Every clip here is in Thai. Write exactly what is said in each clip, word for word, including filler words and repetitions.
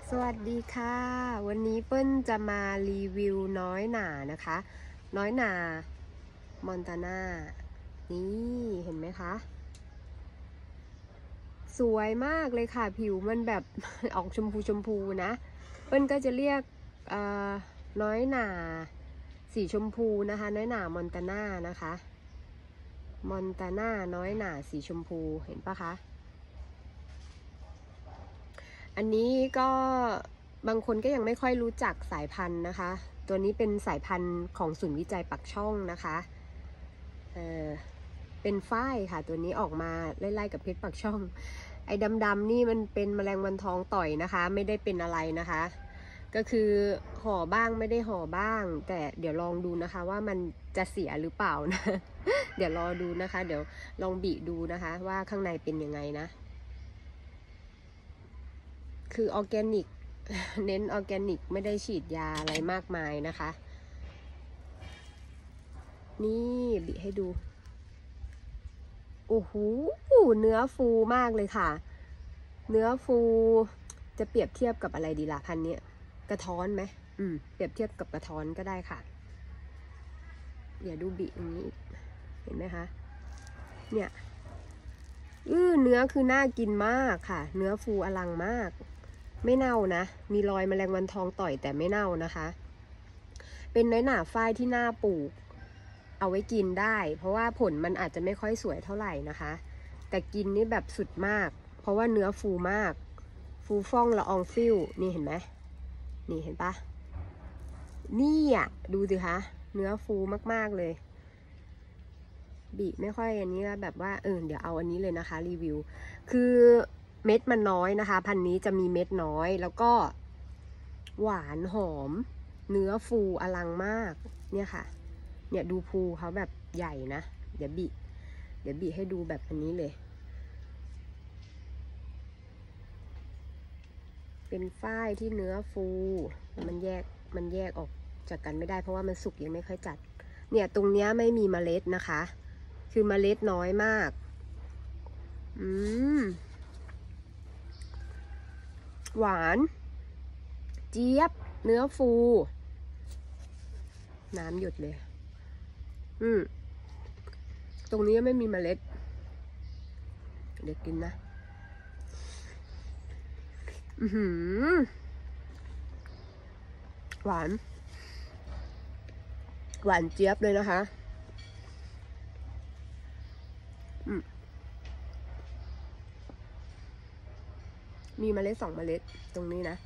สวัสดีค่ะวันนี้เปิ้ลจะมารีวิวน้อยหนานะคะ น้อยหนามอนตาน่านี่เห็นไหมคะสวยมากเลยค่ะผิวมันแบบ ออกชมพูชมพูนะเปิ้ลก็จะเรียกน้อยหนาสีชมพูนะคะน้อยหนามอนตาน่านะคะมอนตาน่าน้อยหนาสีชมพูเห็นปะคะอันนี้ก็บางคนก็ยังไม่ค่อยรู้จักสายพันธุ์นะคะตัวนี้เป็นสายพันธุ์ของศูนย์วิจัยปักช่องนะคะเออเป็นฝ้ายค่ะตัวนี้ออกมาไล่ๆกับเพชรปักช่องไอ้ดำๆนี่มันเป็นแมลงวันทองต่อยนะคะไม่ได้เป็นอะไรนะคะก็คือห่อบ้างไม่ได้ห่อบ้างแต่เดี๋ยวลองดูนะคะว่ามันจะเสียหรือเปล่านะ เดี๋ยวรอดูนะคะเดี๋ยวลองบีดูนะคะว่าข้างในเป็นยังไงนะคือออร์แกนิกเน้นออร์แกนิกไม่ได้ฉีดยาอะไรมากมายนะคะนี่บิให้ดูโอ้โหเนื้อฟูมากเลยค่ะเนื้อฟูจะเปรียบเทียบกับอะไรดีล่ะพันนี้กระท้อนไหมอืมเปรียบเทียบกับกระท้อนก็ได้ค่ะอย่าดูบิตรงนี้เห็นไหมคะเนี่ยอือเนื้อคือน่ากินมากค่ะเนื้อฟูอลังมากไม่เน่านะมีรอยแมลงวันทองต่อยแต่ไม่เน่านะคะเป็นน้อยหน่าฝ้ายที่น่าปลูกเอาไว้กินได้เพราะว่าผลมันอาจจะไม่ค่อยสวยเท่าไหร่นะคะแต่กินนี่แบบสุดมากเพราะว่าเนื้อฟูมากฟูฟ่องละอองฟิวนี่เห็นไหมนี่เห็นปะนี่อ่ะดูสิคะเนื้อฟูมากๆเลยบีไม่ค่อยอันนี้แบบว่าเออเดี๋ยวเอาอันนี้เลยนะคะรีวิวคือเม็ดมันน้อยนะคะพันนี้จะมีเม็ดน้อยแล้วก็หวานหอมเนื้อฟูอลังมากเนี่ยค่ะเนี่ยดูภูเขาแบบใหญ่นะเดี๋ยวบีเดี๋ยวบีให้ดูแบบอันนี้เลยเป็นฝ้ายที่เนื้อฟูมันแยกมันแยกออกจากกันไม่ได้เพราะว่ามันสุกยังไม่ค่อยจัดเนี่ยตรงเนี้ยไม่มีเมล็ดนะคะคือเมล็ดน้อยมากอืมหวานเจี๊ยบเนื้อฟูน้ำหยดเลยอืมตรงนี้ไม่มีเมล็ดเดี๋ยวกินนะอือหือหวานหวานเจี๊ยบเลยนะคะอืมมีเมล็ดสองเมล็ดตรงนี้นะ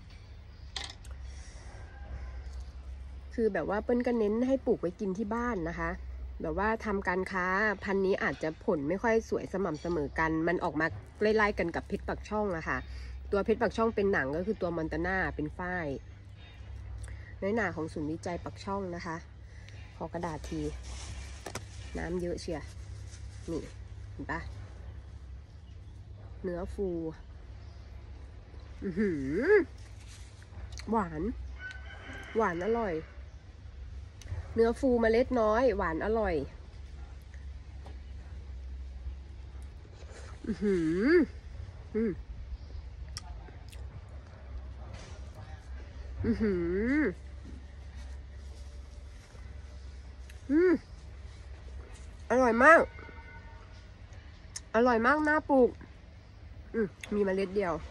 คือแบบว่าเปิ้ลก็เน้นให้ปลูกไว้กินที่บ้านนะคะแบบว่าทำการค้าพันธุ์นี้อาจจะผลไม่ค่อยสวยสม่ำเสมอกันมันออกมาไล่ๆกันกับเพชรปักช่องอะค่ะตัวเพชรปักช่องเป็นหนังก็คือตัวมอนตาน่าเป็นฝ้ายน้อยหนาของศูนย์วิจัยปักช่องนะคะขอกระดาษทีน้ำเยอะเชียนี่เห็นปะเนื้อฟูอือหือหวานหวานอร่อยเนื้อฟูเมล็ดน้อยหวานอร่อยอือหืออืมอือหืออืมอร่อยมากอร่อยมากน่าปลูกอืมมีเมล็ดเดียว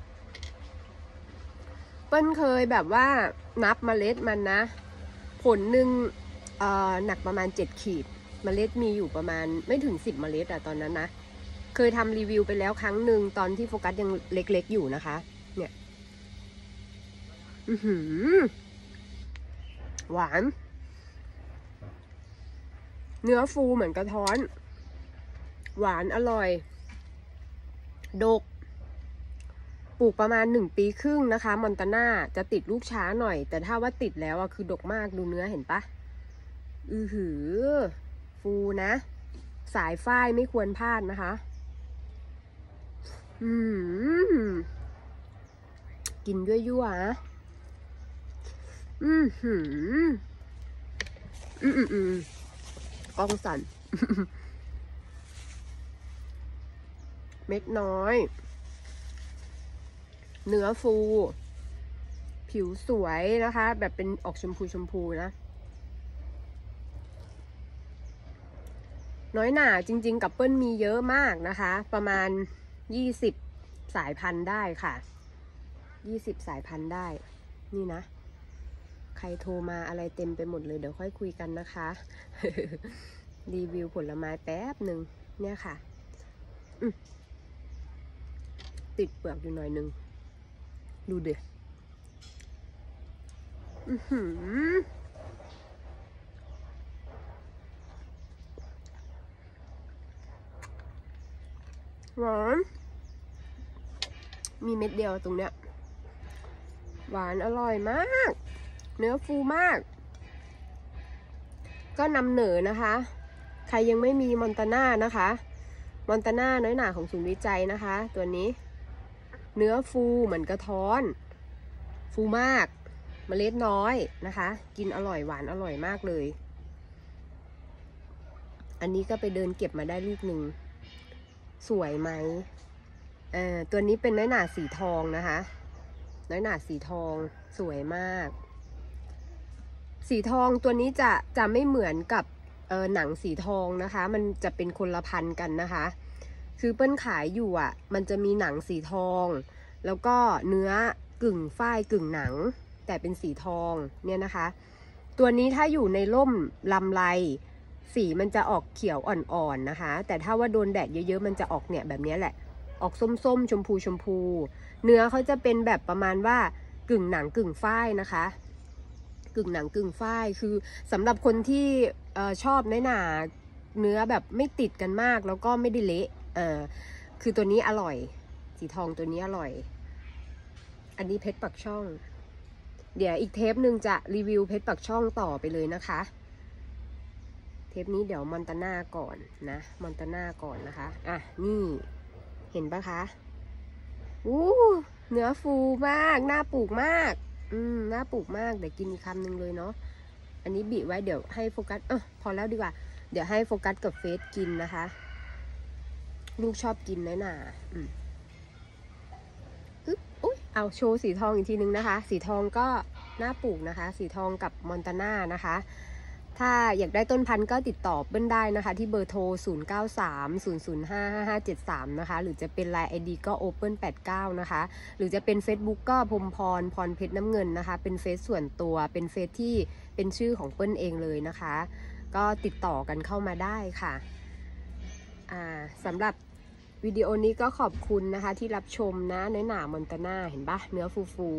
เปิ้ลเคยแบบว่านับเมล็ดมันนะผลหนึ่งเอ่อหนักประมาณเจ็ดขีดเมล็ดมีอยู่ประมาณไม่ถึงสิบเมล็ดอะตอนนั้นนะเคยทำรีวิวไปแล้วครั้งหนึ่งตอนที่โฟกัสยังเล็กๆอยู่นะคะเนี่ยอือหือหวานเนื้อฟูเหมือนกระท้อนหวานอร่อยดกปลูกประมาณหนึ่งปีครึ่งนะคะมอนตาน่าจะติดลูกช้าหน่อยแต่ถ้าว่าติดแล้วอะคือดกมากดูเนื้อเห็นปะอือหือฟูนะสายฝ้ายไม่ควรพลาดนะคะอืมกินยั่วยั่วนะอืมหืมอืมอืมอืมกล้องสั่น เม็ดน้อยเนื้อฟูผิวสวยนะคะ แบบเป็นออกชมพูชมพูนะน้อยหน่าจริงๆกับเปิ้ลมีเยอะมากนะคะ ประมาณยี่สิบสายพันธุ์ได้ค่ะยี่สิบสายพันธุ์ได้นี่นะใครโทรมาอะไรเต็มไปหมดเลยเดี๋ยวค่อยคุยกันนะคะ รีวิวผลไม้แป๊บหนึ่งเนี่ยค่ะติดเปลือกอยู่หน่อยนึงดูเด็ดอือหือหวานมีเม็ดเดียวตรงเนี้ยหวานอร่อยมากเนื้อฟูมากก็นำเหนอนะคะใครยังไม่มีมอนตาน่านะคะมอนตาน่าน้อยหนาของศูนย์วิจัยนะคะตัวนี้เนื้อฟูเหมือนกระท้อนฟูมากเมล็ดน้อยนะคะกินอร่อยหวานอร่อยมากเลยอันนี้ก็ไปเดินเก็บมาได้ลูกหนึ่งสวยไหมเอ่อตัวนี้เป็นน้อยหนาสีทองนะคะน้อยหนาสีทองสวยมากสีทองตัวนี้จะจะไม่เหมือนกับเออหนังสีทองนะคะมันจะเป็นคนละพันกันนะคะคือเปิ้ลขายอยู่อ่ะมันจะมีหนังสีทองแล้วก็เนื้อกึ่งฝ้ายกึ่งหนังแต่เป็นสีทองเนี่ยนะคะตัวนี้ถ้าอยู่ในร่มลำไรสีมันจะออกเขียวอ่อนๆนะคะแต่ถ้าว่าโดนแดดเยอะๆมันจะออกเนี่ยแบบนี้แหละออกส้มๆชมพูชมพูเนื้อเขาจะเป็นแบบประมาณว่ากึ่งหนังกึ่งฝ้ายนะคะกึ่งหนังกึ่งฝ้ายคือสำหรับคนที่เอ่อชอบน้อยหนาเนื้อแบบไม่ติดกันมากแล้วก็ไม่ได้เละเออคือตัวนี้อร่อยสีทองตัวนี้อร่อยอันนี้เพชรปักช่องเดี๋ยวอีกเทปหนึ่งจะรีวิวเพชรปักช่องต่อไปเลยนะคะเทปนี้เดี๋ยวมอนตาน่าก่อนนะมอนตาน่าก่อนนะคะอ่ะนี่เห็นปะคะอู้เนื้อฟูมากน่าปลูกมากอืมน่าปลูกมากเดี๋ยวกินอีกคำหนึ่งเลยเนาะอันนี้บีไว้เดี๋ยวให้โฟกัสเออพอแล้วดีกว่าเดี๋ยวให้โฟกัสกับเฟซกินนะคะลูกชอบกินน้อยหนาอืมอึ๊บอุ๊ยเอาโชว์สีทองอีกทีนึงนะคะสีทองก็น่าปลูกนะคะสีทองกับมอนตาน่านะคะถ้าอยากได้ต้นพันธุ์ก็ติดต่อเบิ้ลได้นะคะที่เบอร์โทรศูนย์ เก้า สาม ศูนย์ ศูนย์ ห้า ห้า ห้า เจ็ด สามนะคะหรือจะเป็น ไลน์ ไอ ดี ก็ โอเปิล แปดเก้านะคะหรือจะเป็น Facebook ก็พรมพรพรเพชรน้ำเงินนะคะเป็นเฟซส่วนตัวเป็นเฟซที่เป็นชื่อของเปิ้ลเองเลยนะคะก็ติดต่อกันเข้ามาได้ค่ะอ่าสำหรับวิดีโอนี้ก็ขอบคุณนะคะที่รับชมนะน้อยหนามอนตาน่าเห็นปะเนื้อฟูฟู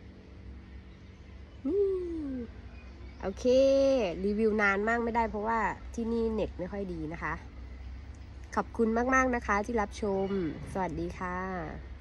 นี่โอเครีวิวนานมากไม่ได้เพราะว่าที่นี่เน็ตไม่ค่อยดีนะคะขอบคุณมากๆนะคะที่รับชมสวัสดีค่ะ